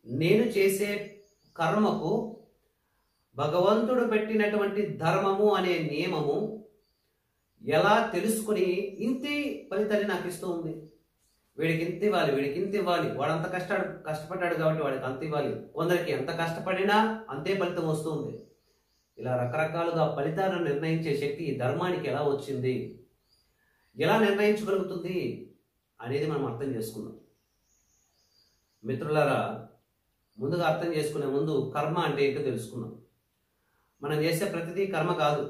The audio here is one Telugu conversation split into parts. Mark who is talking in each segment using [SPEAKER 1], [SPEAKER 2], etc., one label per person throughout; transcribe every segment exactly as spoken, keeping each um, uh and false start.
[SPEAKER 1] నేను చేసే కర్మకు భగవంతుడు పెట్టినటువంటి ధర్మము అనే నియమము ఎలా తెలుసుకుని ఇంతే ఫలితాన్ని నాకు ఇస్తూ ఉంది. వీడికి ఇంత ఇవ్వాలి, వీడికి ఇంత ఇవ్వాలి, వాడు అంత కష్టాడు కష్టపడ్డాడు కాబట్టి వాడికి అంత ఇవ్వాలి, కొందరికి ఎంత కష్టపడినా అంతే ఫలితం వస్తుంది. ఇలా రకరకాలుగా ఫలితాలను నిర్ణయించే శక్తి ఈ ధర్మానికి ఎలా వచ్చింది, ఎలా నిర్ణయించగలుగుతుంది అనేది మనం అర్థం చేసుకుందాం. మిత్రులారా, ముందుగా అర్థం చేసుకునే ముందు కర్మ అంటే ఏంటో తెలుసుకుందాం. మనం చేసే ప్రతిదీ కర్మ కాదు.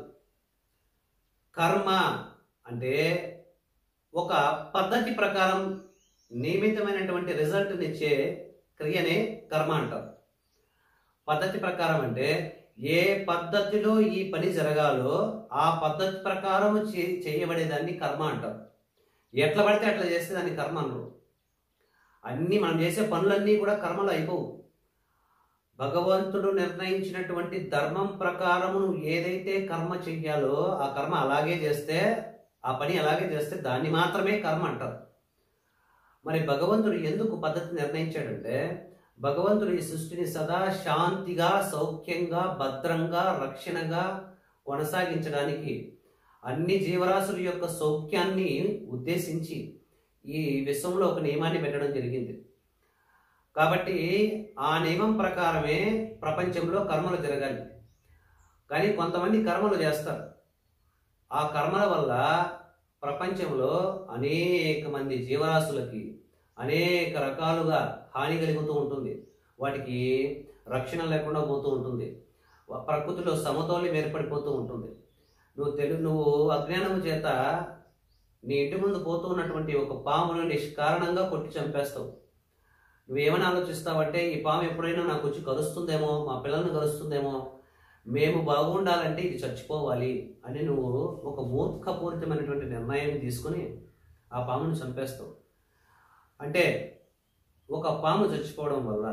[SPEAKER 1] కర్మ అంటే ఒక పద్ధతి ప్రకారం నియమితమైనటువంటి రిజల్ట్ని ఇచ్చే క్రియనే కర్మ అంటారు. పద్ధతి ప్రకారం అంటే ఏ పద్ధతిలో ఈ పని జరగాలో ఆ పద్ధతి ప్రకారం చేయబడేదాన్ని కర్మ అంటారు. ఎట్లా పడితే అట్లా చేస్తే దాన్ని కర్మ అనరు. అన్నీ మనం చేసే పనులన్నీ కూడా కర్మలు అయిపోవు. భగవంతుడు నిర్ణయించినటువంటి ధర్మం ప్రకారము నువ్వు ఏదైతే కర్మ చెయ్యాలో ఆ కర్మ అలాగే చేస్తే, ఆ పని అలాగే చేస్తే దాన్ని మాత్రమే కర్మ అంటారు. మరి భగవంతుడు ఎందుకు పద్ధతి నిర్ణయించాడంటే, భగవంతుడు ఈ సృష్టిని సదా శాంతిగా, సౌఖ్యంగా, భద్రంగా, రక్షణగా కొనసాగించడానికి, అన్ని జీవరాశుల యొక్క సౌఖ్యాన్ని ఉద్దేశించి ఈ విశ్వంలో ఒక నియమాన్ని పెట్టడం జరిగింది. కాబట్టి ఆ నియమం ప్రకారమే ప్రపంచంలో కర్మలు జరగాలి. కానీ కొంతమంది కర్మలు చేస్తారు. ఆ కర్మల వల్ల ప్రపంచంలో అనేక మంది జీవరాశులకి అనేక రకాలుగా హాని కలుగుతూ ఉంటుంది. వాటికి రక్షణ లేకుండా పోతూ ఉంటుంది. ప్రకృతిలో సమతౌల్యం ఏర్పడిపోతూ ఉంటుంది. నువ్వు తెలుగు నువ్వు అజ్ఞానము చేత నీ ఇంటి ముందు పోతూ ఉన్నటువంటి ఒక పామును నిష్కారణంగా కొట్టి చంపేస్తావు. నువ్వేమని ఆలోచిస్తావంటే, ఈ పాము ఎప్పుడైనా నాకు వచ్చి కలుస్తుందేమో, మా పిల్లల్ని కలుస్తుందేమో, మేము బాగుండాలంటే ఇది చచ్చిపోవాలి అని నువ్వు ఒక మూర్ఖపూరితమైనటువంటి నిర్ణయం తీసుకుని ఆ పామును చంపేస్తావు. అంటే ఒక పాము చచ్చిపోవడం వల్ల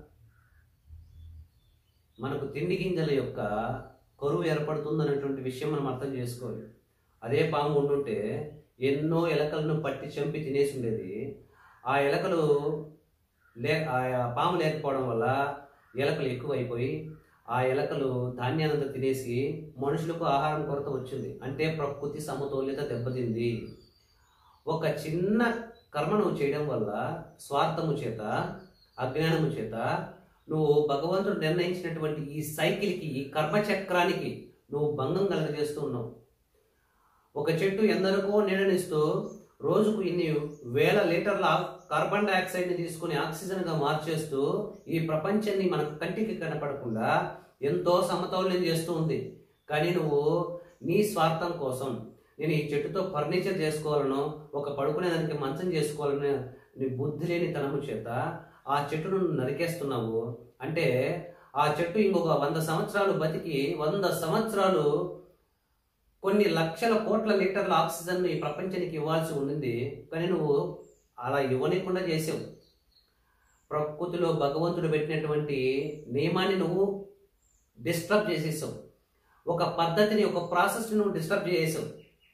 [SPEAKER 1] మనకు తిండి గింజల యొక్క కరువు ఏర్పడుతుంది అనేటువంటి విషయం మనం అర్థం చేసుకోవాలి. అదే పాము ఉండుంటే ఎన్నో ఎలకలను పట్టి చంపి తినేసి ఉండేది. ఆ ఎలకలు లే ఆ పాము లేకపోవడం వల్ల ఎలకలు ఎక్కువైపోయి ఆ ఎలకలు ధాన్యానంతా తినేసి మనుషులకు ఆహారం కొరత వచ్చింది. అంటే ప్రకృతి సమతౌల్యత దెబ్బతింది. ఒక చిన్న కర్మ నువ్వు చేయడం వల్ల స్వార్థము చేత, అజ్ఞానము చేత నువ్వు భగవంతుడు నిర్ణయించినటువంటి ఈ సైకిల్కి, ఈ కర్మచక్రానికి నువ్వు భంగం కలగజేస్తూ ఉన్నావు. ఒక చెట్టు ఎందరికో నీడనిస్తూ రోజుకు ఇన్ని వేల లీటర్ల కార్బన్ డైఆక్సైడ్ని తీసుకుని ఆక్సిజన్గా మార్చేస్తూ ఈ ప్రపంచాన్ని మన కంటికి కనపడకుండా ఎంతో సమతౌల్యం చేస్తూ ఉంది. కానీ నువ్వు నీ స్వార్థం కోసం, నేను ఈ చెట్టుతో ఫర్నిచర్ చేసుకోవాలనో, ఒక పడుకునేదానికి మంచం చేసుకోవాలనో నీ బుద్ధి లేని తనము చేత ఆ చెట్టును నరికేస్తున్నావు. అంటే ఆ చెట్టు ఇంకొక వంద సంవత్సరాలు బతికి వంద సంవత్సరాలు కొన్ని లక్షల కోట్ల లీటర్ల ఆక్సిజన్ ఈ ప్రపంచానికి ఇవ్వాల్సి ఉండింది. కానీ నువ్వు అలా ఇవ్వనికుండా చేసావు. ప్రకృతిలో భగవంతుడు పెట్టినటువంటి నియమాన్ని నువ్వు డిస్టర్బ్ చేసేసావు. ఒక పద్ధతిని, ఒక ప్రాసెస్ని నువ్వు డిస్టర్బ్ చేసేసావు.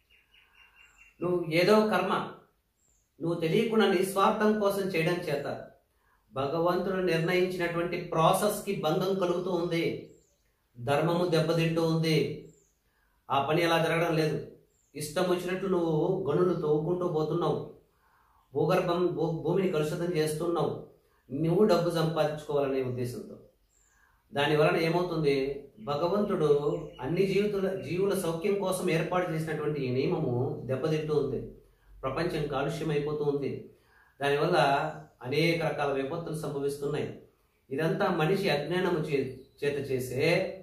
[SPEAKER 1] నువ్వు ఏదో కర్మ నువ్వు తెలియకుండా నిస్వార్థం కోసం చేయడం చేత భగవంతుడు నిర్ణయించినటువంటి ప్రాసెస్కి భంగం కలుగుతూ ఉంది. ధర్మము దెబ్బతింటూ ఉంది. ఆ పని అలా జరగడం లేదు. ఇష్టం వచ్చినట్లు నువ్వు గనులు తవ్వుకుంటూ పోతున్నావు. భూగర్భం భూ భూమిని కలుషితం చేస్తున్నావు. నువ్వు డబ్బు సంపాదించుకోవాలనే ఉద్దేశంతో. దానివలన ఏమవుతుంది, భగవంతుడు అన్ని జీవితుల జీవుల సౌఖ్యం కోసం ఏర్పాటు చేసినటువంటి ఈ నియమము దెబ్బతింటూ ఉంది. ప్రపంచం కాలుష్యం అయిపోతూ ఉంది. దానివల్ల అనేక రకాల విపత్తులు సంభవిస్తున్నాయి. ఇదంతా మనిషి అజ్ఞానము చే చేత చేసే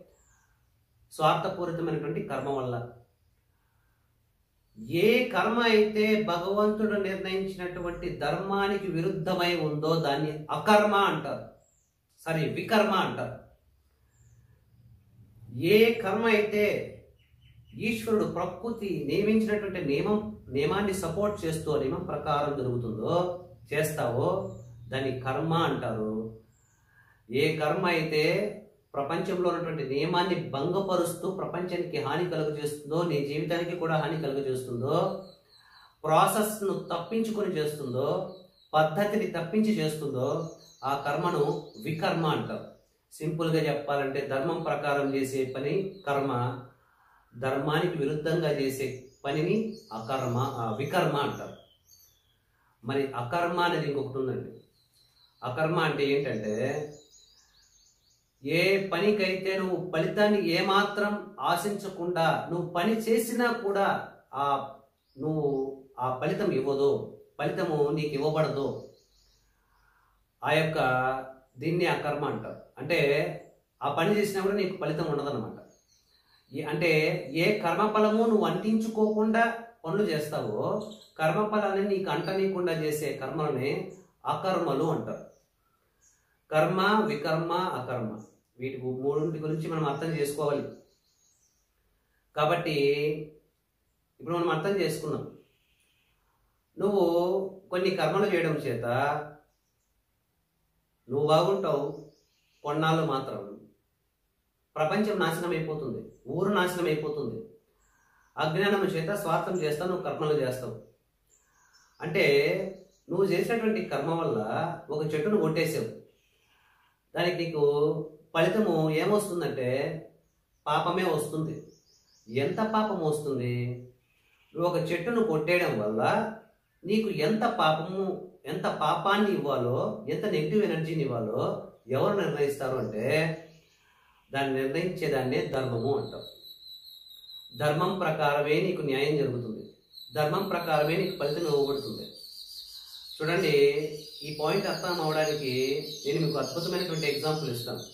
[SPEAKER 1] స్వార్థపూరితమైనటువంటి కర్మ వల్ల. ఏ కర్మ అయితే భగవంతుడు నిర్ణయించినటువంటి ధర్మానికి విరుద్ధమై ఉందో దాన్ని అకర్మ అంటారు, సారీ వికర్మ అంటారు. ఏ కర్మ అయితే ఈశ్వరుడు, ప్రకృతి నియమించినటువంటి నియమం నియమాన్ని సపోర్ట్ చేస్తూ నియమం ప్రకారం జరుగుతుందో, చేస్తావో దాన్ని కర్మ అంటారు. ఏ కర్మ అయితే ప్రపంచంలో ఉన్నటువంటి నియమాన్ని భంగపరుస్తూ ప్రపంచానికి హాని కలుగజేస్తుందో, నీ జీవితానికి కూడా హాని కలుగజేస్తుందో, ప్రాసెస్ను తప్పించుకొని చేస్తుందో, పద్ధతిని తప్పించి చేస్తుందో ఆ కర్మను వికర్మ అంటారు. సింపుల్గా చెప్పాలంటే ధర్మం ప్రకారం చేసే పని కర్మ, ధర్మానికి విరుద్ధంగా చేసే పనిని అకర్మ వికర్మ అంటారు. మరి అకర్మ అనేది ఇంకొకటి ఉందండి. అకర్మ అంటే ఏంటంటే ఏ పనికైతే నువ్వు ఫలితాన్ని ఏమాత్రం ఆశించకుండా నువ్వు పని చేసినా కూడా ఆ నువ్వు ఆ ఫలితం ఇవ్వదు, ఫలితము నీకు ఇవ్వబడదు, ఆ యొక్క దీన్ని అకర్మ అంటారు. అంటే ఆ పని చేసినా కూడా నీకు ఫలితం ఉండదన్నమాట. అంటే ఏ కర్మఫలము నువ్వు అంటించుకోకుండా పనులు చేస్తావో కర్మఫలాన్ని నీకు అంటనీయకుండా చేసే కర్మలని అకర్మలు అంటారు. కర్మ, వికర్మ, అకర్మ, వీటి మూడింటి గురించి మనం అర్థం చేసుకోవాలి. కాబట్టి ఇప్పుడు మనం అర్థం చేసుకున్నాం, నువ్వు కొన్ని కర్మలు చేయడం చేత నువ్వు బాగుంటావు, కొన్నాళ్ళు మాత్రం ప్రపంచం నాశనం అయిపోతుంది, ఊరు నాశనం అయిపోతుంది. అజ్ఞానం చేత స్వార్థం చేస్తావు, నువ్వు కర్మలు చేస్తావు. అంటే నువ్వు చేసినటువంటి కర్మ వల్ల ఒక చెట్టును కొట్టేసావు, దానికి నీకు ఫలితము ఏమొస్తుందంటే పాపమే వస్తుంది. ఎంత పాపం వస్తుంది? నువ్వు ఒక చెట్టును కొట్టేయడం వల్ల నీకు ఎంత పాపము, ఎంత పాపాన్ని ఇవ్వాలో, ఎంత నెగిటివ్ ఎనర్జీని ఇవ్వాలో ఎవరు నిర్ణయిస్తారు అంటే దాన్ని నిర్ణయించేదాన్నే ధర్మము అంటాం. ధర్మం ప్రకారమే నీకు న్యాయం జరుగుతుంది, ధర్మం ప్రకారమే నీకు ఫలితం ఇవ్వబడుతుంది. చూడండి, ఈ పాయింట్ అర్థం అవడానికి నేను మీకు అద్భుతమైనటువంటి ఎగ్జాంపుల్ ఇస్తాను.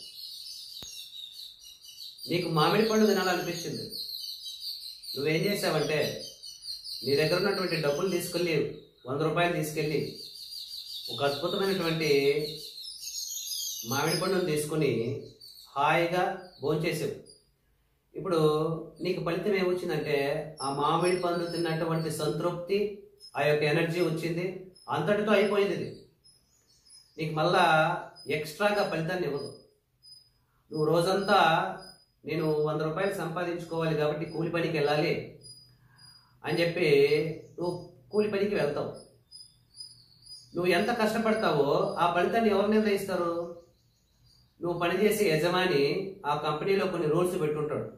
[SPEAKER 1] నీకు మామిడి పండు తినాలనిపించింది, నువ్వేం చేసావంటే నీ దగ్గర ఉన్నటువంటి డబ్బులు తీసుకెళ్ళి వంద రూపాయలు తీసుకెళ్ళి ఒక అద్భుతమైనటువంటి మామిడి పండును తీసుకొని హాయిగా భోంచేసావు. ఇప్పుడు నీకు ఫలితం ఏమొచ్చిందంటే ఆ మామిడి పండు తిన్నటువంటి సంతృప్తి, ఆ యొక్క ఎనర్జీ వచ్చింది, అంతటితో అయిపోయింది. ఇది నీకు మళ్ళా ఎక్స్ట్రాగా ఫలితాన్ని ఇవ్వదు. నువ్వు రోజంతా నేను వంద రూపాయలు సంపాదించుకోవాలి కాబట్టి కూలి పనికి వెళ్ళాలి అని చెప్పి నువ్వు కూలి పనికి వెళ్తావు. నువ్వు ఎంత కష్టపడతావో ఆ ఫలితాన్ని ఎవరు నిర్ణయిస్తారు? నువ్వు పనిచేసే యజమాని ఆ కంపెనీలో కొన్ని రూల్స్ పెట్టుంటాడు.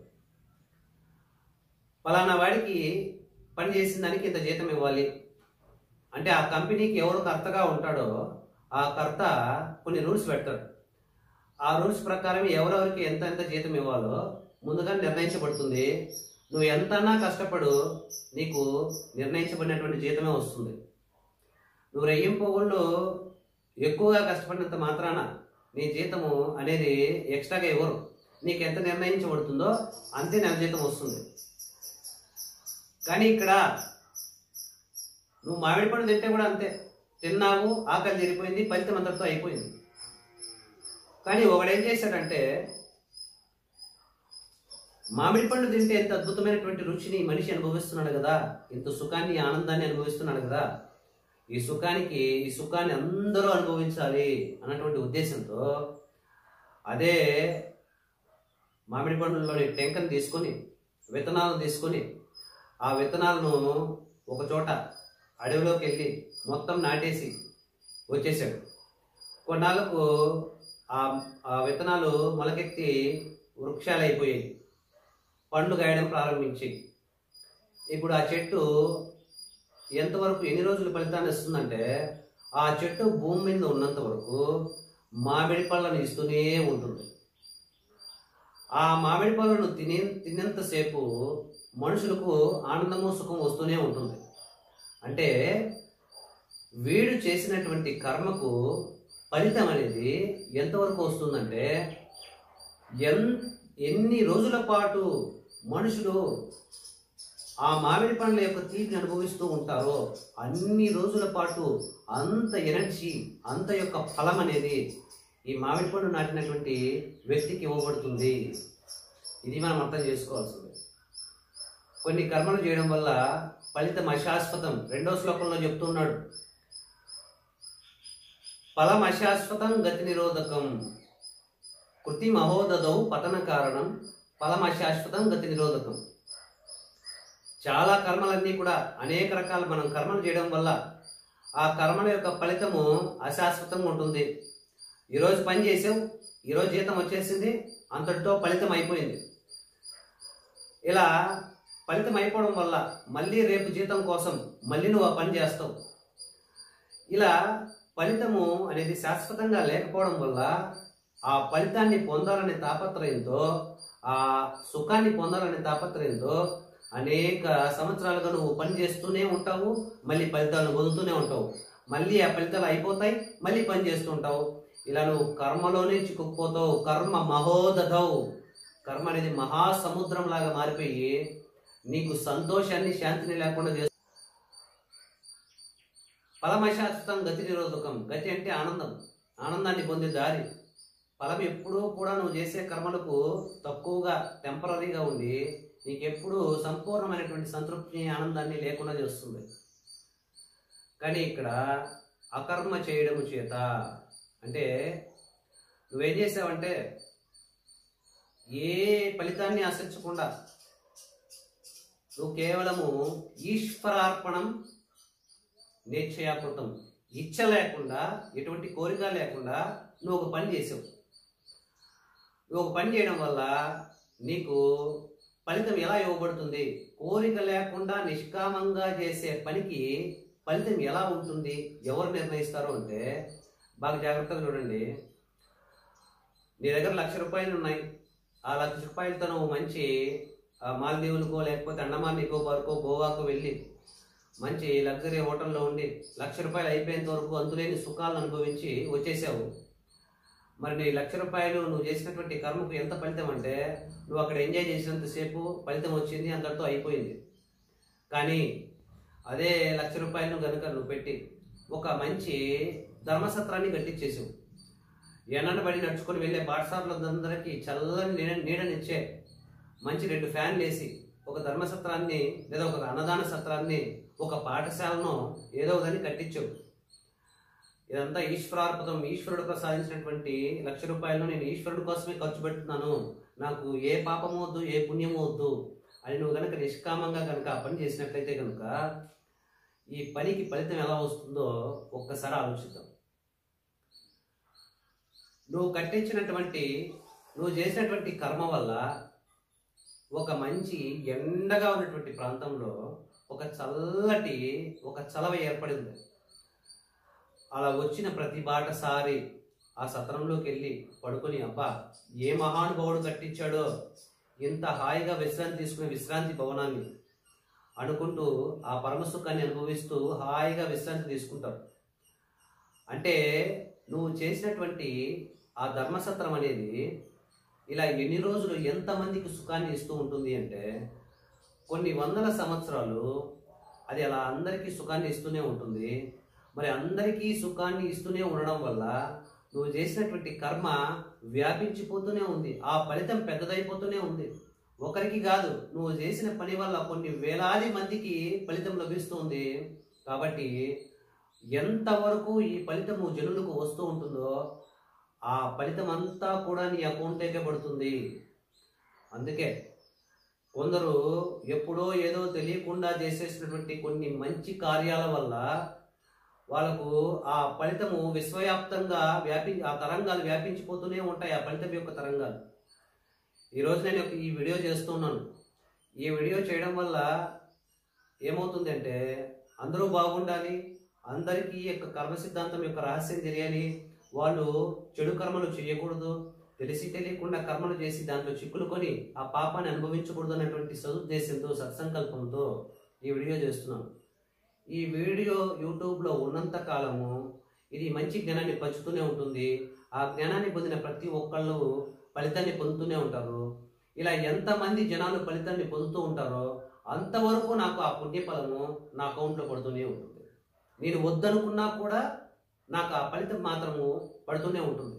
[SPEAKER 1] ఫలానా వాడికి పని చేసిన దానికి ఇంత జీతం ఇవ్వాలి అంటే ఆ కంపెనీకి ఎవరు కర్తగా ఉంటాడో ఆ కర్త కొన్ని రూల్స్ పెడతాడు. ఆ రూల్స్ ప్రకారం ఎవరెవరికి ఎంత ఎంత జీతం ఇవ్వాలో ముందుగా నిర్ణయించబడుతుంది. నువ్వు ఎంతన్నా కష్టపడు, నీకు నిర్ణయించబడినటువంటి జీతమే వస్తుంది. నువ్వు రెయ్యింపోగుళ్ళు ఎక్కువగా కష్టపడినంత మాత్రాన నీ జీతము అనేది ఎక్స్ట్రాగా ఇవ్వరు. నీకు ఎంత నిర్ణయించబడుతుందో అంతే నెల జీతం వస్తుంది. కానీ ఇక్కడ నువ్వు మామిడి పండు తింటే కూడా అంతే, తిన్నావు, ఆకలి తీరిపోయింది, ఫలితం అంతటితో అయిపోయింది. కానీ ఒకడేం చేశాడంటే మామిడి పండు తింటే ఎంత అద్భుతమైనటువంటి రుచిని మనిషి అనుభవిస్తున్నాడు కదా, ఇంత సుఖాన్ని, ఆనందాన్ని అనుభవిస్తున్నాడు కదా, ఈ సుఖానికి ఈ సుఖాన్ని అందరూ అనుభవించాలి అన్నటువంటి ఉద్దేశంతో అదే మామిడి పండులోని టెంకను తీసుకొని విత్తనాలను తీసుకొని ఆ విత్తనాలను ఒక చోట అడవిలోకి వెళ్ళి మొత్తం నాటేసి వచ్చేసాడు. కొన్నాళ్ళకు ఆ విత్తనాలు మొలకెత్తి వృక్షాలు అయిపోయాయి, పండ్లు గాయడం ప్రారంభించి. ఇప్పుడు ఆ చెట్టు ఎంతవరకు ఎన్ని రోజులు ఫలితాన్ని ఇస్తుందంటే ఆ చెట్టు భూమి మీద ఉన్నంత వరకు మామిడి పళ్ళను ఇస్తూనే ఉంటుంది. ఆ మామిడి పళ్ళను తినే తినేంతసేపు మనుషులకు ఆనందము, సుఖం వస్తూనే ఉంటుంది. అంటే వీడు చేసినటువంటి కర్మకు ఫలితం అనేది ఎంతవరకు వస్తుందంటే ఎన్ ఎన్ని రోజుల పాటు మనుషులు ఆ మామిడి పండ్ల యొక్క తీపిని అనుభవిస్తూ ఉంటారో అన్ని రోజుల పాటు అంత ఎనర్జీ, అంత యొక్క ఫలం అనేది ఈ మామిడి పండు నాటినటువంటి వ్యక్తికి ఇవ్వబడుతుంది. ఇది మనం అర్థం చేసుకోవాల్సింది. కొన్ని కర్మలు చేయడం వల్ల ఫలితం అశాశ్వతం. రెండో శ్లోకంలో చెప్తున్నాడు, ఫలం అశాశ్వతం గతి నిరోధకం, కృతి మహోదదౌ పతన కారణం, ఫలం అశాశ్వతం గతి నిరోధకం. చాలా కర్మలన్నీ కూడా అనేక రకాల మనం కర్మలు చేయడం వల్ల ఆ కర్మల యొక్క ఫలితము అశాశ్వతంగా ఉంటుంది. ఈరోజు పని చేసావు, ఈరోజు జీతం వచ్చేసింది, అంతటితో ఫలితం అయిపోయింది. ఇలా ఫలితం అయిపోవడం వల్ల మళ్ళీ రేపు జీతం కోసం మళ్ళీ నువ్వు ఆ పని చేస్తావు. ఇలా ఫలితము అనేది శాశ్వతంగా లేకపోవడం వల్ల ఆ ఫలితాన్ని పొందాలనే తాపత్రయంతో, ఆ సుఖాన్ని పొందాలనే తాపత్రయంతో అనేక సంవత్సరాలుగా నువ్వు పని చేస్తూనే ఉంటావు, మళ్ళీ ఫలితాలను పొందుతూనే ఉంటావు. మళ్ళీ ఆ ఫలితాలు అయిపోతాయి, మళ్ళీ పని చేస్తూ ఉంటావు. ఇలా నువ్వు కర్మలోనే చిక్కుకుపోతావు. కర్మ మహోదధవు. కర్మ అనేది మహాసముద్రం లాగా మారిపోయి నీకు సంతోషాన్ని, శాంతిని లేకుండా చేస్తుంది. ఫలమశాశ్వతం గతి నిరోధకం. గతి అంటే ఆనందం, ఆనందాన్ని పొందే దారి. ఫలం ఎప్పుడూ కూడా నువ్వు చేసే కర్మలకు తక్కువగా, టెంపరీగా ఉండి నీకు ఎప్పుడూ సంపూర్ణమైనటువంటి సంతృప్తిని, ఆనందాన్ని లేకుండా చేస్తుంది. కానీ ఇక్కడ అకర్మ చేయడం చేత అంటే నువ్వేం చేసావంటే ఏ ఫలితాన్ని ఆశించకుండా నువ్వు కేవలము ఈశ్వరార్పణం నేర్చయాకృతం, ఇచ్చ లేకుండా, ఎటువంటి కోరిక లేకుండా నువ్వు ఒక పని చేసావు. నువ్వు ఒక పని చేయడం వల్ల నీకు ఫలితం ఎలా ఇవ్వబడుతుంది? కోరిక లేకుండా నిష్కామంగా చేసే పనికి ఫలితం ఎలా ఉంటుంది? ఎవరు నిర్ణయిస్తారు అంటే బాగా జాగ్రత్తగా చూడండి. నీ దగ్గర లక్ష రూపాయలు ఉన్నాయి. ఆ లక్ష రూపాయలతో నువ్వు మంచి మాల్దీవులకో లేకపోతే అండమాన్ నికోబార్కో గోవాకో వెళ్ళి మంచి లగ్జరీ హోటల్లో ఉండి లక్ష రూపాయలు అయిపోయేంత వరకు అంతులేని సుఖాలను అనుభవించి వచ్చేసావు. మరి నీ లక్ష రూపాయలు నువ్వు చేసినటువంటి కర్మకు ఎంత ఫలితం అంటే నువ్వు అక్కడ ఎంజాయ్ చేసినంతసేపు ఫలితం వచ్చింది, అంతటితో అయిపోయింది. కానీ అదే లక్ష రూపాయలను కనుక నువ్వు పెట్టి ఒక మంచి ధర్మసత్రాన్ని కట్టించేసావు. ఎన్నడ పడి నడుచుకొని వెళ్ళే బాటసార్లందరికీ చల్లని నీడ నీడనిచ్చే మంచి రెండు ఫ్యాన్లు వేసి ఒక ధర్మసత్రాన్ని లేదా ఒక అన్నదాన సత్రాన్ని, ఒక పాఠశాలను ఏదో ఒకదాన్ని కట్టించావు. ఇదంతా ఈశ్వరార్పణం. ఈశ్వరుడు ప్రసాదించినటువంటి లక్ష రూపాయలను నేను ఈశ్వరుడు కోసమే ఖర్చు పెడుతున్నాను, నాకు ఏ పాపము వద్దు, ఏ పుణ్యము వద్దు అని నువ్వు కనుక నిష్కామంగా కనుక ఆ పని చేసినట్లయితే కనుక ఈ పనికి ఫలితం ఎలా వస్తుందో ఒక్కసారి ఆలోచిద్దాం. నువ్వు కట్టించినటువంటి, నువ్వు చేసినటువంటి కర్మ వల్ల ఒక మంచి ఎండగా ఉన్నటువంటి ప్రాంతంలో ఒక చల్లటి ఒక చలవ ఏర్పడింది. అలా వచ్చిన ప్రతి బాటసారి ఆ సత్రంలోకి వెళ్ళి పడుకొని, అబ్బా ఏ మహానుభావుడు కట్టించాడో ఇంత హాయిగా విశ్రాంతి తీసుకునే విశ్రాంతి భవనాన్ని అనుకుంటూ ఆ పరమసుఖాన్ని అనుభవిస్తూ హాయిగా విశ్రాంతి తీసుకుంటారు. అంటే నువ్వు చేసినటువంటి ఆ ధర్మసత్రం అనేది ఇలా ఎన్ని రోజులు ఎంతమందికి సుఖాన్ని ఇస్తూ ఉంటుంది అంటే కొన్ని వందల సంవత్సరాలు అది అలా అందరికీ సుఖాన్ని ఇస్తూనే ఉంటుంది. మరి అందరికీ సుఖాన్ని ఇస్తూనే ఉండడం వల్ల నువ్వు చేసినటువంటి కర్మ వ్యాపించిపోతూనే ఉంది, ఆ ఫలితం పెద్దదైపోతూనే ఉంది. ఒకరికి కాదు, నువ్వు చేసిన పని వల్ల కొన్ని వేలాది మందికి ఫలితం లభిస్తుంది. కాబట్టి ఎంతవరకు ఈ ఫలితము జనులకు వస్తూ ఉంటుందో ఆ ఫలితం అంతా కూడా నీ అకౌంట్లోకే పడుతుంది. అందుకే కొందరు ఎప్పుడో ఏదో తెలియకుండా చేసేసినటువంటి కొన్ని మంచి కార్యాల వల్ల వాళ్ళకు ఆ ఫలితము విశ్వవ్యాప్తంగా వ్యాపి ఆ తరంగాలు వ్యాపించిపోతూనే ఉంటాయి, ఆ ఫలితం యొక్క తరంగాలు. ఈరోజు నేను ఈ వీడియో చేస్తున్నాను. ఈ వీడియో చేయడం వల్ల ఏమవుతుంది అంటే అందరూ బాగుండాలి, అందరికీ యొక్క కర్మ సిద్ధాంతం యొక్క రహస్యం తెలియాలి, వాళ్ళు చెడు కర్మలు చేయకూడదు, తెలిసి తెలియకుండా కర్మలు చేసి దాంట్లో చిక్కులుకొని ఆ పాపాన్ని అనుభవించకూడదు అన్నటువంటి సదుద్దేశంతో, సత్సంకల్పంతో ఈ వీడియో చేస్తున్నాను. ఈ వీడియో యూట్యూబ్లో ఉన్నంత కాలము ఇది మంచి జ్ఞానాన్ని పంచుతూనే ఉంటుంది. ఆ జ్ఞానాన్ని పొందిన ప్రతి ఒక్కళ్ళు ఫలితాన్ని పొందుతూనే ఉంటారు. ఇలా ఎంతమంది జనాలు ఫలితాన్ని పొందుతూ ఉంటారో అంతవరకు నాకు ఆ పుణ్యఫలము నా అకౌంట్లో పడుతూనే ఉంటుంది. నేను వద్దనుకున్నా కూడా నాకు ఆ ఫలితం మాత్రము పడుతూనే ఉంటుంది.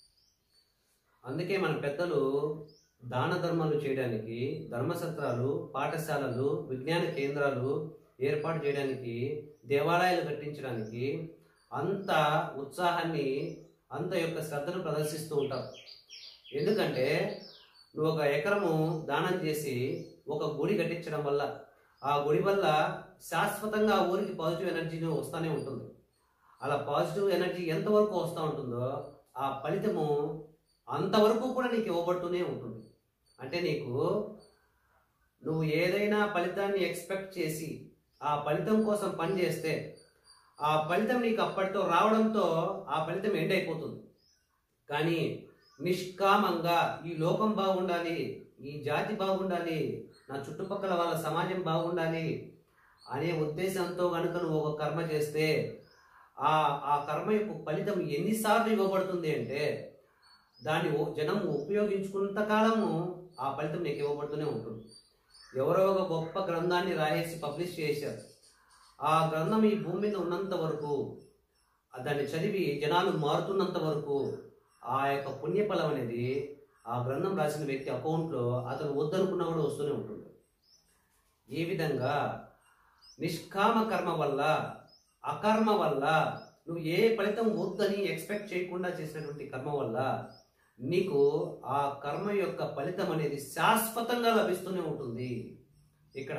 [SPEAKER 1] అందుకే మన పెద్దలు దాన ధర్మాలు చేయడానికి ధర్మసత్రాలు, పాఠశాలలు, విజ్ఞాన కేంద్రాలు ఏర్పాటు చేయడానికి, దేవాలయాలు కట్టించడానికి అంత ఉత్సాహాన్ని, అంత యొక్క శ్రద్ధను ప్రదర్శిస్తూ ఉంటారు. ఎందుకంటే నువ్వు ఒక ఎకరము దానం చేసి ఒక గుడి కట్టించడం వల్ల ఆ గుడి వల్ల శాశ్వతంగా ఊరికి పాజిటివ్ ఎనర్జీ వస్తూనే ఉంటుంది. అలా పాజిటివ్ ఎనర్జీ ఎంతవరకు వస్తూ ఉంటుందో ఆ ఫలితము అంతవరకు కూడా నీకు ఇవ్వబడుతూనే ఉంటుంది. అంటే నీకు నువ్వు ఏదైనా ఫలితాన్ని ఎక్స్పెక్ట్ చేసి ఆ ఫలితం కోసం పని చేస్తే ఆ ఫలితం నీకు అప్పటితో రావడంతో ఆ ఫలితం ఎండ్ అయిపోతుంది. కానీ నిష్కామంగా ఈ లోకం బాగుండాలి, ఈ జాతి బాగుండాలి, నా చుట్టుపక్కల వాళ్ళ సమాజం బాగుండాలి అనే ఉద్దేశంతో కనుక నువ్వు ఒక కర్మ చేస్తే ఆ ఆ కర్మ యొక్క ఫలితం ఎన్నిసార్లు ఇవ్వబడుతుంది అంటే దాన్ని జనం ఉపయోగించుకున్నంత కాలము ఆ ఫలితం నీకు ఇవ్వబడుతూనే ఉంటుంది. ఎవరో ఒక గొప్ప గ్రంథాన్ని రాయేసి పబ్లిష్ చేశారు. ఆ గ్రంథం ఈ భూమి మీద ఉన్నంత వరకు, దాన్ని చదివి జనాలు మారుతున్నంత వరకు ఆ యొక్క పుణ్యఫలం అనేది ఆ గ్రంథం రాసిన వ్యక్తి అకౌంట్లో అతను వద్దనుకున్నా కూడా వస్తూనే ఉంటుంది. ఈ విధంగా నిష్కామ కర్మ వల్ల, అకర్మ వల్ల, నువ్వు ఏ ఫలితం వద్దని ఎక్స్పెక్ట్ చేయకుండా చేసినటువంటి కర్మ వల్ల నీకు ఆ కర్మ యొక్క ఫలితం అనేది శాశ్వతంగా లభిస్తూనే ఉంటుంది. ఇక్కడ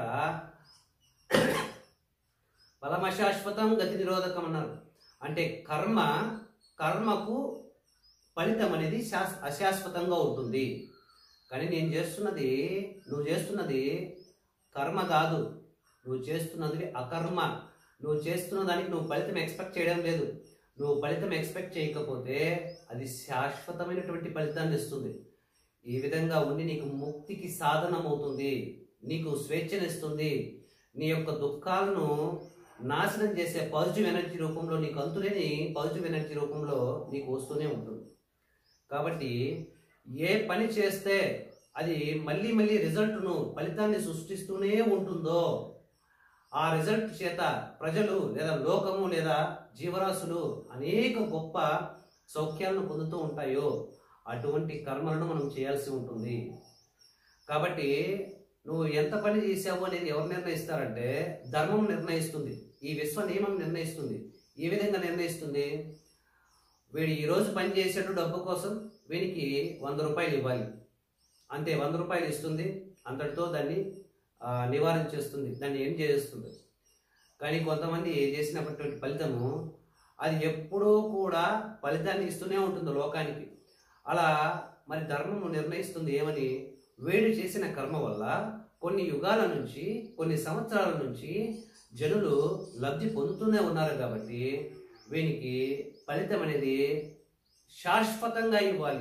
[SPEAKER 1] ఫలమశాశ్వతం గతి నిరోధకం అన్నారు. అంటే కర్మ కర్మకు ఫలితం అనేది శాస్ అశాశ్వతంగా ఉంటుంది. కానీ నేను చేస్తున్నది, నువ్వు చేస్తున్నది కర్మ కాదు, నువ్వు చేస్తున్నది అకర్మ. నువ్వు చేస్తున్న దానికి నువ్వు ఫలితం ఎక్స్పెక్ట్ చేయడం లేదు. నువ్వు ఫలితం ఎక్స్పెక్ట్ చేయకపోతే అది శాశ్వతమైనటువంటి ఫలితాన్ని ఇస్తుంది. ఈ విధంగా ఉండి నీకు ముక్తికి సాధనం అవుతుంది, నీకు స్వేచ్ఛనిస్తుంది, నీ యొక్క దుఃఖాలను నాశనం చేసే పాజిటివ్ ఎనర్జీ రూపంలో, నీకు అంతులేని పాజిటివ్ ఎనర్జీ రూపంలో నీకు వస్తూనే ఉంటుంది. కాబట్టి ఏ పని చేస్తే అది మళ్ళీ మళ్ళీ రిజల్ట్ను, ఫలితాన్ని సృష్టిస్తూనే ఉంటుందో ఆ రిజల్ట్ చేత ప్రజలు లేదా లోకము లేదా జీవరాశులు అనేక గొప్ప సౌఖ్యాలను పొందుతూ ఉంటాయో అటువంటి కర్మలను మనం చేయాల్సి ఉంటుంది. కాబట్టి నువ్వు ఎంత పని చేసావు అనేది ఎవరు నిర్ణయిస్తారంటే ధర్మం నిర్ణయిస్తుంది, ఈ విశ్వ నియమం నిర్ణయిస్తుంది. ఈ విధంగా నిర్ణయిస్తుంది, వీడు ఈరోజు పని చేసేటు డబ్బు కోసం వీనికి వంద రూపాయలు ఇవ్వాలి, అంతే వంద రూపాయలు ఇస్తుంది, అంతటితో దాన్ని నివారణ చేస్తుంది, దాన్ని ఏం చేస్తుంది. కానీ కొంతమంది చేసినటువంటి ఫలితము అది ఎప్పుడూ కూడా ఫలితాన్ని ఇస్తూనే ఉంటుంది లోకానికి. అలా మరి ధర్మము నిర్ణయిస్తుంది ఏమని, వీడు చేసిన కర్మ వల్ల కొన్ని యుగాల నుంచి, కొన్ని సంవత్సరాల నుంచి జనులు లబ్ధి పొందుతూనే ఉన్నారు. కాబట్టి వీనికి ఫలితం అనేది శాశ్వతంగా ఇవ్వాలి.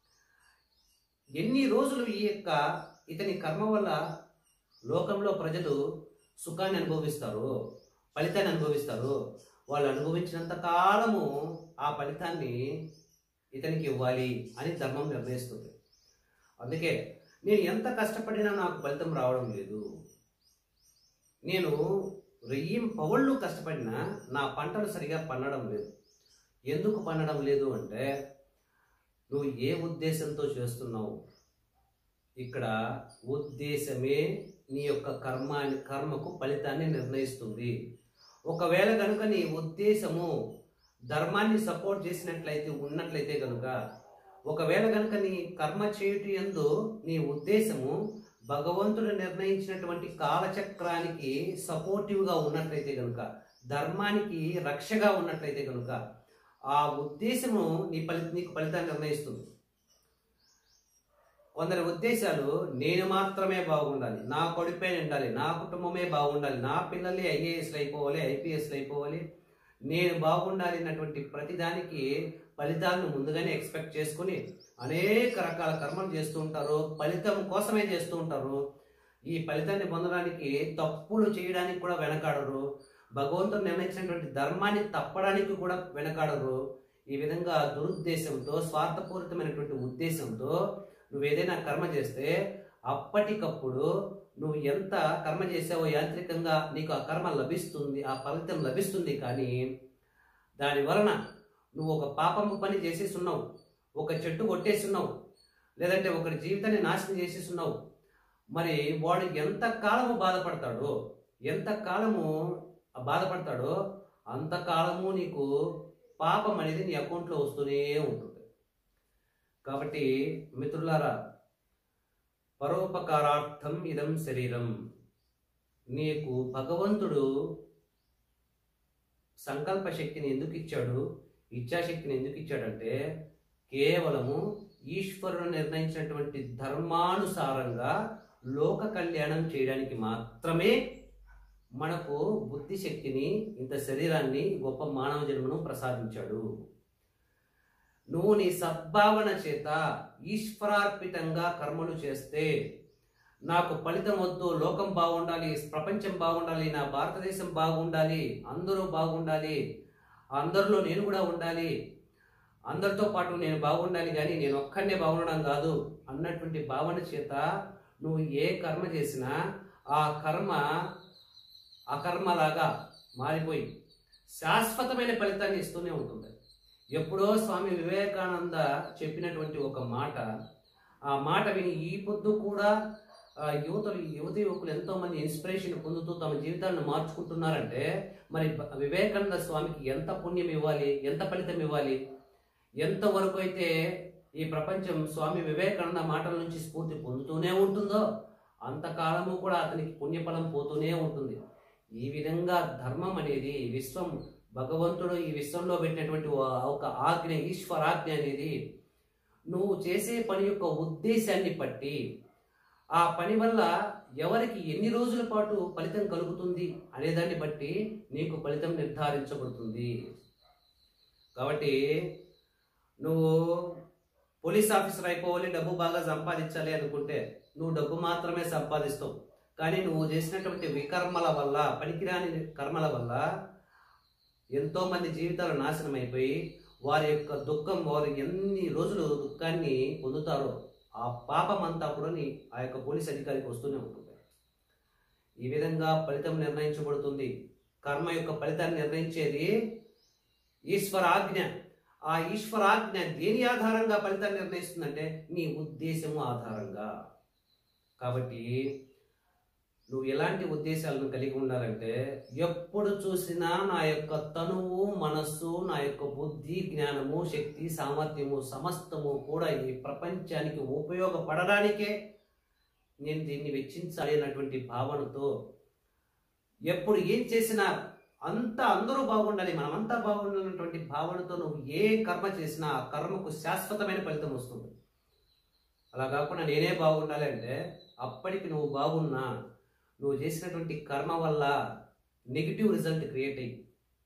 [SPEAKER 1] ఎన్ని రోజులు ఈ యొక్క ఇతని కర్మ వల్ల లోకంలో ప్రజలు సుఖాన్ని అనుభవిస్తారు, ఫలితాన్ని అనుభవిస్తారు, వాళ్ళు అనుభవించినంత కాలము ఆ ఫలితాన్ని ఇతనికి ఇవ్వాలి అని ధర్మం నిర్ణయిస్తుంది. అందుకే నేను ఎంత కష్టపడినా నాకు ఫలితం రావడం లేదు, నేను వెయ్యి పౌళ్ళు కష్టపడినా నా పంటలు సరిగా పండడం లేదు. ఎందుకు పండడం లేదు అంటే నువ్వు ఏ ఉద్దేశంతో చేస్తున్నావు. ఇక్కడ ఉద్దేశమే నీ యొక్క కర్మ కర్మకు ఫలితాన్ని నిర్ణయిస్తుంది. ఒకవేళ కనుక నీ ఉద్దేశము ధర్మాన్ని సపోర్ట్ చేసినట్లయితే ఉన్నట్లయితే కనుక, ఒకవేళ కనుక నీ కర్మ చేయుట యందు నీ ఉద్దేశము భగవంతుడు నిర్ణయించినటువంటి కాలచక్రానికి సపోర్టివ్గా ఉన్నట్లయితే కనుక, ధర్మానికి రక్షగా ఉన్నట్లయితే కనుక ఆ ఉద్దేశము నీ ఫలి నీకు ఫలితాన్ని నిర్ణయిస్తుంది. కొందరి ఉద్దేశాలు నేను మాత్రమే బాగుండాలి, నా కొడుపే ఉండాలి, నా కుటుంబమే బాగుండాలి, నా పిల్లలే ఐఏఎస్లు అయిపోవాలి, ఐపీఎస్లు అయిపోవాలి, నేను బాగుండాలి అన్నటువంటి ప్రతిదానికి ఫలితాలను ముందుగానే ఎక్స్పెక్ట్ చేసుకుని అనేక రకాల కర్మలు చేస్తూ ఉంటారు, ఫలితం కోసమే చేస్తూ ఉంటారు. ఈ ఫలితాన్ని పొందడానికి తప్పులు చేయడానికి కూడా వెనకాడరు, భగవంతుడు నిర్ణయించినటువంటి ధర్మాన్ని తప్పడానికి కూడా వెనకాడరు. ఈ విధంగా దురుద్దేశంతో, స్వార్థపూరితమైనటువంటి ఉద్దేశంతో నువ్వు ఏదైనా కర్మ చేస్తే అప్పటికప్పుడు నువ్వు ఎంత కర్మ చేసావో యాంత్రికంగా నీకు ఆ కర్మ లభిస్తుంది, ఆ ఫలితం లభిస్తుంది. కానీ దాని వలన నువ్వు ఒక పాపము పని చేసేస్తున్నావు, ఒక చెట్టు కొట్టేస్తున్నావు, లేదంటే ఒకరి జీవితాన్ని నాశనం చేసేస్తున్నావు. మరి వాడు ఎంత కాలము బాధపడతాడో, ఎంత కాలము బాధపడతాడో అంతకాలము నీకు పాపం అనేది నీ అకౌంట్లో వస్తూనే ఉంటుంది. కాబట్టి మిత్రులారా, పరోపకారార్థం ఇదం శరీరం. నీకు భగవంతుడు సంకల్ప శక్తిని ఎందుకు ఇచ్చాడు, ఇచ్ఛాశక్తిని ఎందుకు ఇచ్చాడంటే కేవలము ఈశ్వరుడు నిర్ణయించినటువంటి ధర్మానుసారంగా లోక కళ్యాణం చేయడానికి మాత్రమే మనకు బుద్ధి శక్తిని, ఇంత శరీరాన్ని, గొప్ప మానవ జన్మను ప్రసాదించాడు. నువ్వు నీ సద్భావన చేత ఈశ్వరార్పితంగా కర్మలు చేస్తే, నాకు ఫలితం వద్దు, లోకం బాగుండాలి, ప్రపంచం బాగుండాలి, నా భారతదేశం బాగుండాలి, అందరూ బాగుండాలి, అందరిలో నేను కూడా ఉండాలి, అందరితో పాటు నేను బాగుండాలి, కానీ నేను ఒక్కడే బాగుండడం కాదు అన్నటువంటి భావన చేత నువ్వు ఏ కర్మ చేసినా ఆ కర్మ అకర్మలాగా మారిపోయి శాశ్వతమైన ఫలితాన్ని ఇస్తూనే ఉంటుంది. ఎప్పుడో స్వామి వివేకానంద చెప్పినటువంటి ఒక మాట, ఆ మాట విని ఈ పొద్దు కూడా యువతలు యువతి యువకులు ఎంతోమంది ఇన్స్పిరేషన్ పొందుతూ తమ జీవితాలను మార్చుకుంటున్నారంటే, మరి వివేకానంద స్వామికి ఎంత పుణ్యం ఇవ్వాలి, ఎంత ఫలితం ఇవ్వాలి, ఎంతవరకు అయితే ఈ ప్రపంచం స్వామి వివేకానంద మాటల నుంచి స్ఫూర్తి పొందుతూనే ఉంటుందో అంతకాలము కూడా అతనికి పుణ్యఫలం పోతూనే ఉంటుంది. ఈ విధంగా ధర్మం అనేది విశ్వం, భగవంతుడు ఈ విశ్వంలో పెట్టినటువంటి ఒక ఆజ్ఞ, ఈశ్వరాజ్ఞ అనేది నువ్వు చేసే పని యొక్క ఉద్దేశాన్ని బట్టి, ఆ పని వల్ల ఎవరికి ఎన్ని రోజుల పాటు ఫలితం కలుగుతుంది అనేదాన్ని బట్టి నీకు ఫలితం నిర్ధారించబడుతుంది. కాబట్టి నువ్వు పోలీస్ ఆఫీసర్ అయిపోవాలి, డబ్బు బాగా సంపాదించాలి అనుకుంటే నువ్వు డబ్బు మాత్రమే సంపాదిస్తావు. కానీ నువ్వు చేసినటువంటి వికర్మల వల్ల, పనికిరాని కర్మల వల్ల ఎంతో మంది జీవితాలు నాశనం అయిపోయి వారి యొక్క దుఃఖం, వారు ఎన్ని రోజులు దుఃఖాన్ని పొందుతారో ఆ పాపం అంతా కూడా ఆ యొక్క పోలీస్ అధికారికి వస్తూనే ఉంటుంది. ఈ విధంగా ఫలితం నిర్ణయించబడుతుంది. కర్మ యొక్క ఫలితాన్ని నిర్ణయించేది ఈశ్వరాజ్ఞ. ఆ ఈశ్వరాజ్ఞ దేని ఆధారంగా ఫలితాన్ని నిర్ణయిస్తుందంటే నీ ఉద్దేశము ఆధారంగా. కాబట్టి నువ్వు ఎలాంటి ఉద్దేశాలను కలిగి ఉండాలంటే, ఎప్పుడు చూసినా నా యొక్క తనువు, మనస్సు, నా యొక్క బుద్ధి, జ్ఞానము, శక్తి, సామర్థ్యము సమస్తము కూడా ఈ ప్రపంచానికి ఉపయోగపడడానికే నేను దీన్ని వెచ్చించాలి అన్నటువంటి భావనతో, ఎప్పుడు ఏం చేసినా అంతా అందరూ బాగుండాలి, మనమంతా బాగుండాలన్నటువంటి భావనతో నువ్వు ఏ కర్మ చేసినా ఆ కర్మకు శాశ్వతమైన ఫలితం వస్తుంది. అలా కాకుండా నేనే బాగుండాలి అంటే అప్పటికి నువ్వు బాగున్నా నువ్వు చేసినటువంటి కర్మ వల్ల నెగిటివ్ రిజల్ట్ క్రియేట్ అయ్యి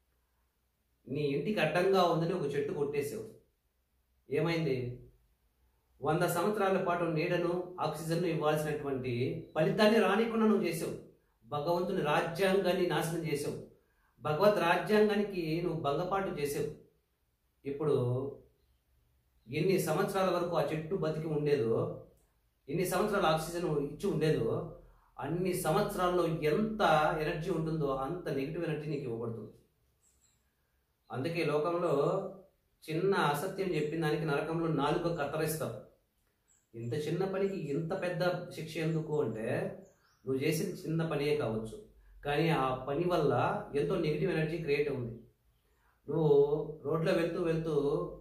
[SPEAKER 1] నీ ఇంటికి అడ్డంగా ఉందని ఒక చెట్టు కొట్టేసావు. ఏమైంది? వంద సంవత్సరాల పాటు నీడను, ఆక్సిజన్ను ఇవ్వాల్సినటువంటి ఫలితాన్ని రానికుండా నువ్వు చేసావు. భగవంతుని రాజ్యాంగాన్ని నాశనం చేసావు. భగవత్ రాజ్యాంగానికి నువ్వు భంగపాటు చేసావు. ఇప్పుడు ఎన్ని సంవత్సరాల వరకు ఆ చెట్టు బతికి ఉండేదో, ఎన్ని సంవత్సరాల ఆక్సిజన్ ఇచ్చి ఉండేదో, అన్ని సంవత్సరాల్లో ఎంత ఎనర్జీ ఉంటుందో అంత నెగిటివ్ ఎనర్జీ నీకు ఇవ్వబడుతుంది. అందుకే లోకంలో చిన్న అసత్యం చెప్పిన దానికి నరకంలో నాలుగు కత్తరిస్తావు. ఇంత చిన్న పనికి ఇంత పెద్ద శిక్ష ఎందుకు అంటే, నువ్వు చేసిన చిన్న పనే కావచ్చు, కానీ ఆ పని వల్ల ఎంతో నెగిటివ్ ఎనర్జీ క్రియేట్ ఉంది. నువ్వు రోడ్లో వెళ్తూ వెళ్తూ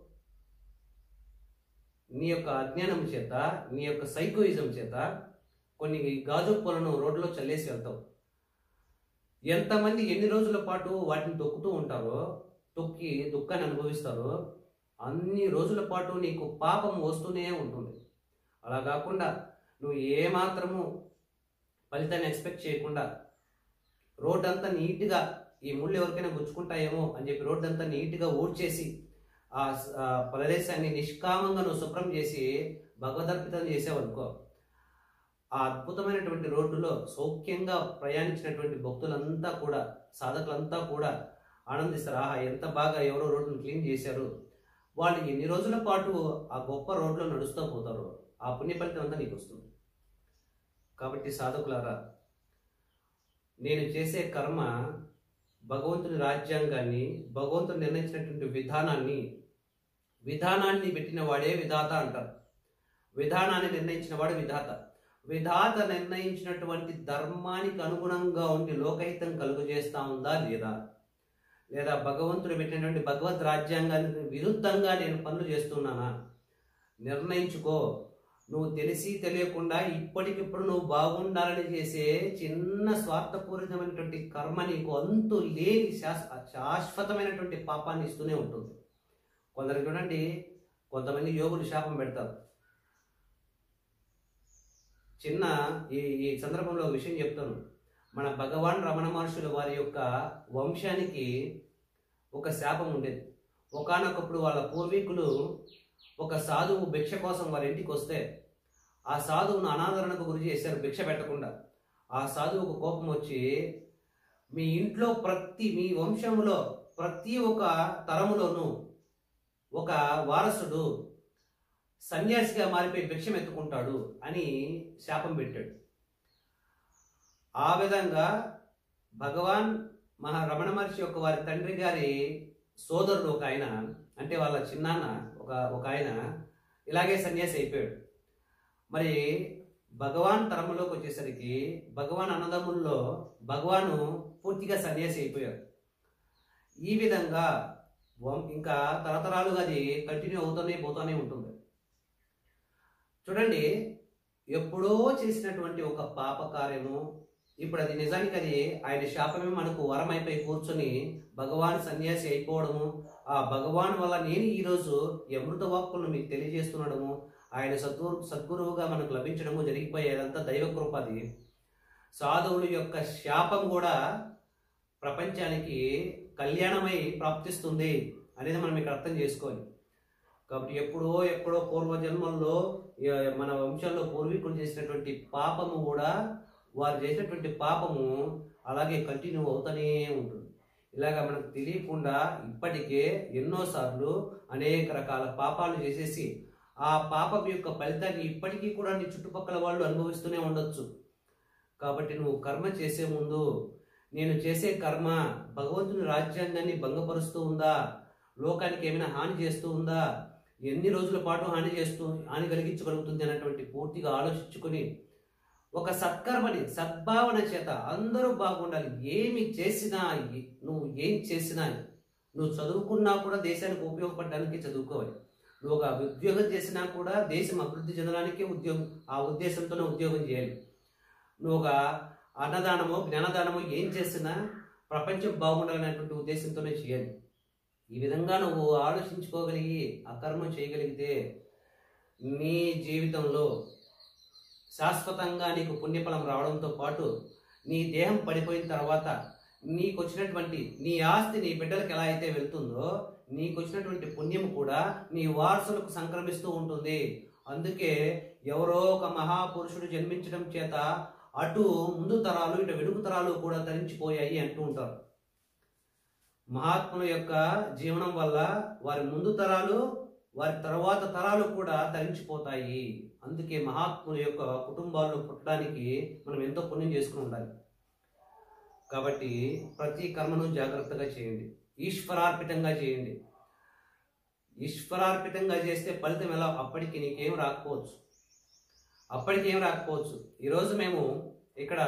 [SPEAKER 1] నీ యొక్క అజ్ఞానం చేత, నీ యొక్క సైకోయిజం చేత కొన్ని గాజు పూలను రోడ్లో చల్లేసి వెళ్తావు. ఎంతమంది ఎన్ని రోజుల పాటు వాటిని తొక్కుతూ ఉంటారో, తొక్కి దుఃఖాన్ని అనుభవిస్తారో, అన్ని రోజుల పాటు నీకు పాపం వస్తూనే ఉంటుంది. అలా కాకుండా నువ్వు ఏమాత్రము ఫలితాన్ని ఎక్స్పెక్ట్ చేయకుండా రోడ్ అంతా నీట్గా, ఈ ముళ్ళు ఎవరికైనా గుచ్చుకుంటాయేమో అని చెప్పి రోడ్ అంతా నీట్గా ఊడ్చేసి ఆ ప్రదేశాన్ని నిష్కామంగా నువ్వు శుభ్రం చేసి భగవదర్పితం చేసావు అనుకో, ఆ అద్భుతమైనటువంటి రోడ్డులో సౌఖ్యంగా ప్రయాణించినటువంటి భక్తులంతా కూడా, సాధకులంతా కూడా ఆనందిస్తారు. ఆహా, ఎంత బాగా ఎవరో రోడ్డును క్లీన్ చేశారు. వాళ్ళు ఎన్ని రోజుల పాటు ఆ గొప్ప రోడ్లో నడుస్తూ పోతారో ఆ పుణ్య ఫలితం అంతా నీకు వస్తుంది. కాబట్టి సాధకులారా, నేను చేసే కర్మ భగవంతుని రాజ్యాంగాన్ని, భగవంతుడు నిర్ణయించినటువంటి విధానాన్ని విధానాన్ని పెట్టిన వాడే విధాత అంటారు. విధానాన్ని నిర్ణయించిన వాడు విధాత. విధాత నిర్ణయించినటువంటి ధర్మానికి అనుగుణంగా ఉండి లోకహితం కలుగు చేస్తా ఉందా లేదా, లేదా భగవంతుడు పెట్టినటువంటి భగవద్ రాజ్యాంగానికి విరుద్ధంగా నేను పనులు చేస్తున్నానా నిర్ణయించుకో. నువ్వు తెలిసి తెలియకుండా ఇప్పటికిప్పుడు నువ్వు బాగుండాలని చేసే చిన్న స్వార్థపూరితమైనటువంటి కర్మ నీకు అంతు లేని శాశ్వతమైనటువంటి పాపాన్ని ఇస్తూనే ఉంటుంది. కొందరు చూడండి, కొంతమంది యోగులు శాపం పెడతారు. చిన్న ఈ ఈ సందర్భంలో ఒక విషయం చెప్తాను. మన భగవాన్ రమణ మహర్షుల వారి యొక్క వంశానికి ఒక శాపం ఉండేది. ఒకానొకప్పుడు వాళ్ళ పూర్వీకులు ఒక సాధువు భిక్ష కోసం వారి ఇంటికి వస్తే ఆ సాధువును అనాదరణకు గురి చేశారు భిక్ష పెట్టకుండా. ఆ సాధువుకు కోపం వచ్చి, మీ ఇంట్లో ప్రతి మీ వంశంలో ప్రతి ఒక్క తరములోనూ ఒక వారసుడు సన్యాసిగా మారిపోయి భిక్షం ఎత్తుకుంటాడు అని శాపం పెట్టాడు. ఆ విధంగా భగవాన్ మహా రమణ మహర్షి యొక్క వారి తండ్రి గారి సోదరుడు ఒక ఆయన, అంటే వాళ్ళ చిన్నాన్న ఒక ఒక ఆయన ఇలాగే సన్యాసి అయిపోయాడు. మరి భగవాన్ తరములోకి వచ్చేసరికి భగవాన్ అన్నదమ్ముల్లో భగవాను పూర్తిగా సన్యాసి అయిపోయారు. ఈ విధంగా ఇంకా తరతరాలుగా అది కంటిన్యూ అవుతూనే పోతూనే ఉంటుంది. చూడండి, ఎప్పుడో చేసినటువంటి ఒక పాప కార్యము ఇప్పుడు అది నిజానికి అది ఆయన శాపమే మనకు వరం అయిపోయి కూర్చొని భగవాన్ సన్యాసి అయిపోవడము, ఆ భగవాన్ వల్ల నేను ఈరోజు ఈ అమృత వాక్కులను మీకు తెలియజేస్తున్నాడము, ఆయన సద్గురు సద్గురువుగా మనకు లభించడము జరిగిపోయేదంతా దైవ కృపది. సాధువుల యొక్క శాపం కూడా ప్రపంచానికి కళ్యాణమై ప్రాప్తిస్తుంది అనేది మనం ఇక్కడ అర్థం చేసుకోవాలి. కాబట్టి ఎప్పుడో ఎక్కడో పూర్వజన్మల్లో మన వంశంలో పూర్వీకులు చేసినటువంటి పాపము కూడా వారు చేసినటువంటి పాపము అలాగే కంటిన్యూ అవుతూనే ఉంటుంది. ఇలాగా మనకు తెలియకుండా ఇప్పటికే ఎన్నోసార్లు అనేక రకాల పాపాలు చేసేసి ఆ పాపం యొక్క ఫలితాన్ని ఇప్పటికీ కూడా నీ చుట్టుపక్కల వాళ్ళు అనుభవిస్తూనే ఉండొచ్చు. కాబట్టి నువ్వు కర్మ చేసే ముందు, నేను చేసే కర్మ భగవంతుని రాజ్యాంగాన్ని భంగపరుస్తూ ఉందా, లోకానికి ఏమైనా హాని చేస్తూ ఉందా, ఎన్ని రోజుల పాటు హాని చేస్తూ హాని కలిగించగలుగుతుంది అన్నటువంటి పూర్తిగా ఆలోచించుకొని ఒక సత్కర్మని సద్భావన చేత అందరూ బాగుండాలి. ఏమి చేసినా, నువ్వు ఏం చేసినా, నువ్వు చదువుకున్నా కూడా దేశానికి ఉపయోగపడడానికి చదువుకోవాలి. నువ్వు ఒక ఉద్యోగం చేసినా కూడా దేశం అభివృద్ధి చెందడానికి ఉద్యోగం ఆ ఉద్దేశంతోనే ఉద్యోగం చేయాలి. నువ్వు ఒక అన్నదానమో జ్ఞానదానమో ఏం చేసినా ప్రపంచం బాగుండాలనేటువంటి ఉద్దేశంతోనే చేయాలి. ఈ విధంగా నువ్వు ఆలోచించుకోగలిగి ఆ కర్మ చేయగలిగితే నీ జీవితంలో శాశ్వతంగా నీకు పుణ్యఫలం రావడంతో పాటు నీ దేహం పడిపోయిన తర్వాత నీకు వచ్చినటువంటి నీ ఆస్తి నీ బిడ్డలకు ఎలా అయితే వెళ్తుందో నీకు వచ్చినటువంటి పుణ్యం కూడా నీ వారసులకు సంక్రమిస్తూ ఉంటుంది. అందుకే ఎవరో ఒక మహాపురుషుడు జన్మించడం చేత అటు ముందు తరాలు ఇటు వెనుక తరాలు కూడా తరించిపోయాయి అంటూ ఉంటారు. మహాత్ముల యొక్క జీవనం వల్ల వారి ముందు తరాలు వారి తర్వాత తరాలు కూడా తరించిపోతాయి. అందుకే మహాత్ముల యొక్క కుటుంబాల్లో పుట్టడానికి మనం ఎంతో పుణ్యం చేసుకుని ఉండాలి. కాబట్టి ప్రతి కర్మను జాగ్రత్తగా చేయండి, ఈశ్వరార్పితంగా చేయండి. ఈశ్వరార్పితంగా చేస్తే ఫలితం ఎలా అప్పటికి నీకేం రాకపోవచ్చు అప్పటికి ఏం రాకపోవచ్చు ఈరోజు మేము ఇక్కడ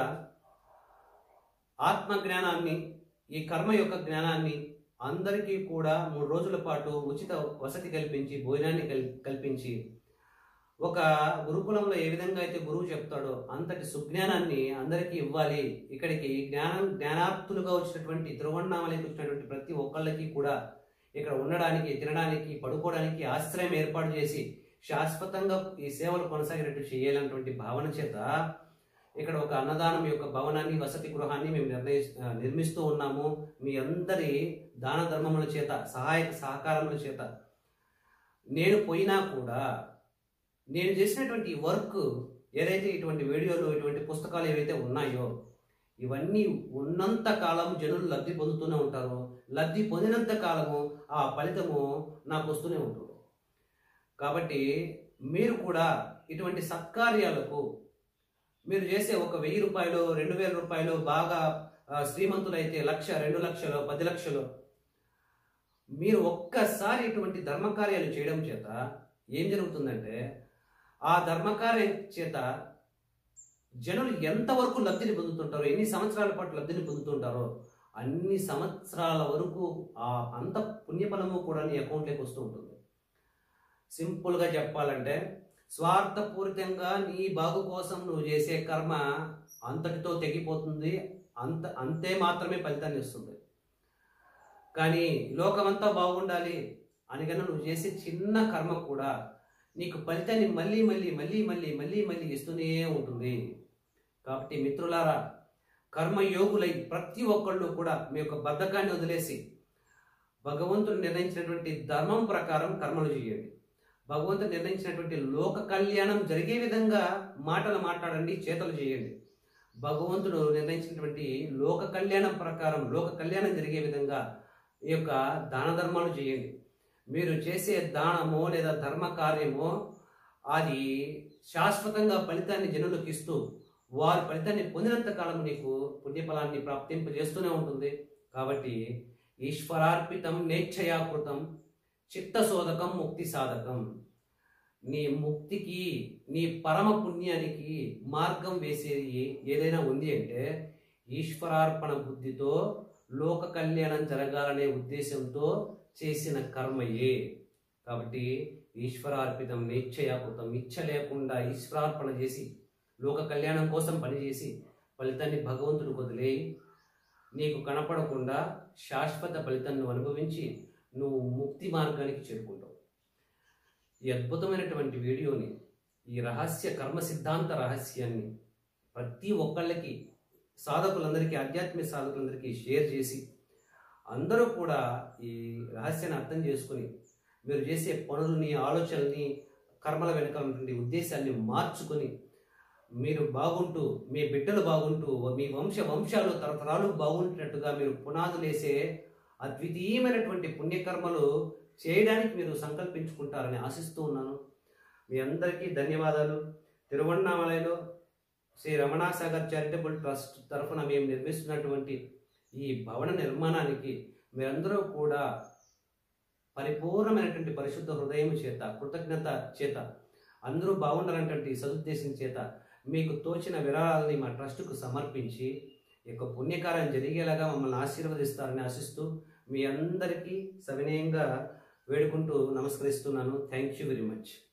[SPEAKER 1] ఆత్మ జ్ఞానాన్ని, ఈ కర్మ యొక్క జ్ఞానాన్ని అందరికీ కూడా మూడు రోజుల పాటు ఉచిత వసతి కల్పించి భోజనాన్ని కల్పించి ఒక గురుకులంలో ఏ విధంగా అయితే గురువు చెప్తాడో అంతటి సుజ్ఞానాన్ని అందరికీ ఇవ్వాలి. ఇక్కడికి జ్ఞానం జ్ఞానాప్తులుగా వచ్చినటువంటి తిరువణామలకి వచ్చినటువంటి ప్రతి ఒక్కళ్ళకి కూడా ఇక్కడ ఉండడానికి, తినడానికి, పడుకోవడానికి ఆశ్రయం ఏర్పాటు చేసి శాశ్వతంగా ఈ సేవలు కొనసాగినట్టు చేయాలన్నటువంటి భావన చేత ఇక్కడ ఒక అన్నదానం యొక్క భవనాన్ని, వసతి గృహాన్ని మేము నిర్ణయి నిర్మిస్తూ ఉన్నాము. మీ అందరి దాన ధర్మముల చేత, సహాయక సహకారముల చేత నేను పోయినా కూడా నేను చేసినటువంటి వర్క్ ఏదైతే ఇటువంటి వీడియోలు, ఇటువంటి పుస్తకాలు ఏవైతే ఉన్నాయో ఇవన్నీ ఉన్నంత కాలము జనులు లబ్ధి పొందుతూనే ఉంటారు. లబ్ధి పొందినంత కాలము ఆ ఫలితము నాకు వస్తూనే ఉంటుంది. కాబట్టి మీరు కూడా ఇటువంటి సత్కార్యాలకు మీరు చేసే ఒక వెయ్యి రూపాయలు రెండు వేల రూపాయలు బాగా శ్రీమంతులైతే లక్ష, రెండు లక్షలు, పది లక్షలు మీరు ఒక్కసారి ఇటువంటి ధర్మకార్యాలు చేయడం చేత ఏం జరుగుతుందంటే ఆ ధర్మకార్యం చేత జనులు ఎంతవరకు లబ్ధిని పొందుతుంటారో, ఎన్ని సంవత్సరాల పాటు లబ్ధిని పొందుతుంటారో అన్ని సంవత్సరాల వరకు ఆ అంత పుణ్యఫలము కూడా నీ అకౌంట్లోకి వస్తూ ఉంటుంది. సింపుల్గా చెప్పాలంటే స్వార్థపూరితంగా నీ బాగు కోసం నువ్వు చేసే కర్మ అంతటితో తెగిపోతుంది, అంత అంతే మాత్రమే ఫలితాన్ని ఇస్తుంది. కానీ లోకమంతా బాగుండాలి, అనగానే నువ్వు చేసే చిన్న కర్మ కూడా నీకు ఫలితాన్ని మళ్ళీ మళ్ళీ మళ్ళీ మళ్ళీ మళ్ళీ మళ్ళీ ఇస్తూనే ఉంటుంది. కాబట్టి మిత్రులారా, కర్మయోగులై ప్రతి ఒక్కళ్ళు కూడా మీ యొక్క బద్ధకాన్ని వదిలేసి భగవంతుడు నిర్ణయించినటువంటి ధర్మం ప్రకారం కర్మలు చేయండి. భగవంతుడు నిర్ణయించినటువంటి లోక కళ్యాణం జరిగే విధంగా మాటలు మాట్లాడండి, చేతలు చేయండి. భగవంతుడు నిర్ణయించినటువంటి లోక కళ్యాణం ప్రకారం లోక కళ్యాణం జరిగే విధంగా ఈ యొక్క దాన ధర్మాలు చేయండి. మీరు చేసే దానమో లేదా ధర్మ కార్యమో అది శాశ్వతంగా ఫలితాన్ని జనులకు ఇస్తూ వారి ఫలితాన్ని పొందినంత కాలం నీకు పుణ్యఫలాన్ని ప్రాప్తింపజేస్తూనే ఉంటుంది. కాబట్టి ఈశ్వరార్పితం నేచ్ఛయాకృతం చిత్తశోధకం ముక్తి సాధకం. నీ ముక్తికి నీ పరమ పుణ్యానికి మార్గం వేసేది ఏదైనా ఉంది అంటే ఈశ్వరార్పణ బుద్ధితో లోక కళ్యాణం జరగాలనే ఉద్దేశంతో చేసిన కర్మయే. కాబట్టి ఈశ్వరార్పితం నిశ్చయాకృతం, ఇచ్చ లేకుండా ఈశ్వరార్పణ చేసి లోక కళ్యాణం కోసం పనిచేసి ఫలితాన్ని భగవంతుడు వదిలేయి నీకు కనపడకుండా శాశ్వత ఫలితాన్ని అనుభవించి నువ్వు ముక్తి మార్గానికి చేరుకుంటావు. ఈ అద్భుతమైనటువంటి వీడియోని, ఈ రహస్య కర్మ సిద్ధాంత రహస్యాన్ని ప్రతి ఒక్కళ్ళకి, సాధకులందరికీ, ఆధ్యాత్మిక సాధకులందరికీ షేర్ చేసి అందరూ కూడా ఈ రహస్యాన్ని అర్థం చేసుకుని మీరు చేసే పనులని, ఆలోచనల్ని, కర్మల వెనుక ఉన్నటువంటి ఉద్దేశాన్ని మార్చుకొని మీరు బాగుంటూ, మీ బిడ్డలు బాగుంటూ, మీ వంశ వంశాలు తరతరాలు బాగుంటున్నట్టుగా మీరు పునాదులు వేసే అద్వితీయమైనటువంటి పుణ్యకర్మలు చేయడానికి మీరు సంకల్పించుకుంటారని ఆశిస్తూ ఉన్నాను. మీ అందరికీ ధన్యవాదాలు. తిరువణ్ణామలలో శ్రీ రమణాసాగర్ చారిటబుల్ ట్రస్ట్ తరఫున మేము నిర్మిస్తున్నటువంటి ఈ భవన నిర్మాణానికి మీరందరూ కూడా పరిపూర్ణమైనటువంటి పరిశుద్ధ హృదయం చేత, కృతజ్ఞత చేత, అందరూ బాగుండాలన్నటువంటి సదుద్దేశం చేత మీకు తోచిన విరాళాలని మా ట్రస్టుకు సమర్పించి ఈ యొక్క పుణ్యకార్యం జరిగేలాగా మమ్మల్ని ఆశీర్వదిస్తారని ఆశిస్తూ మీ అందరికీ సవినయంగా వేడుకుంటూ నమస్కరిస్తున్నాను. Thank you very much.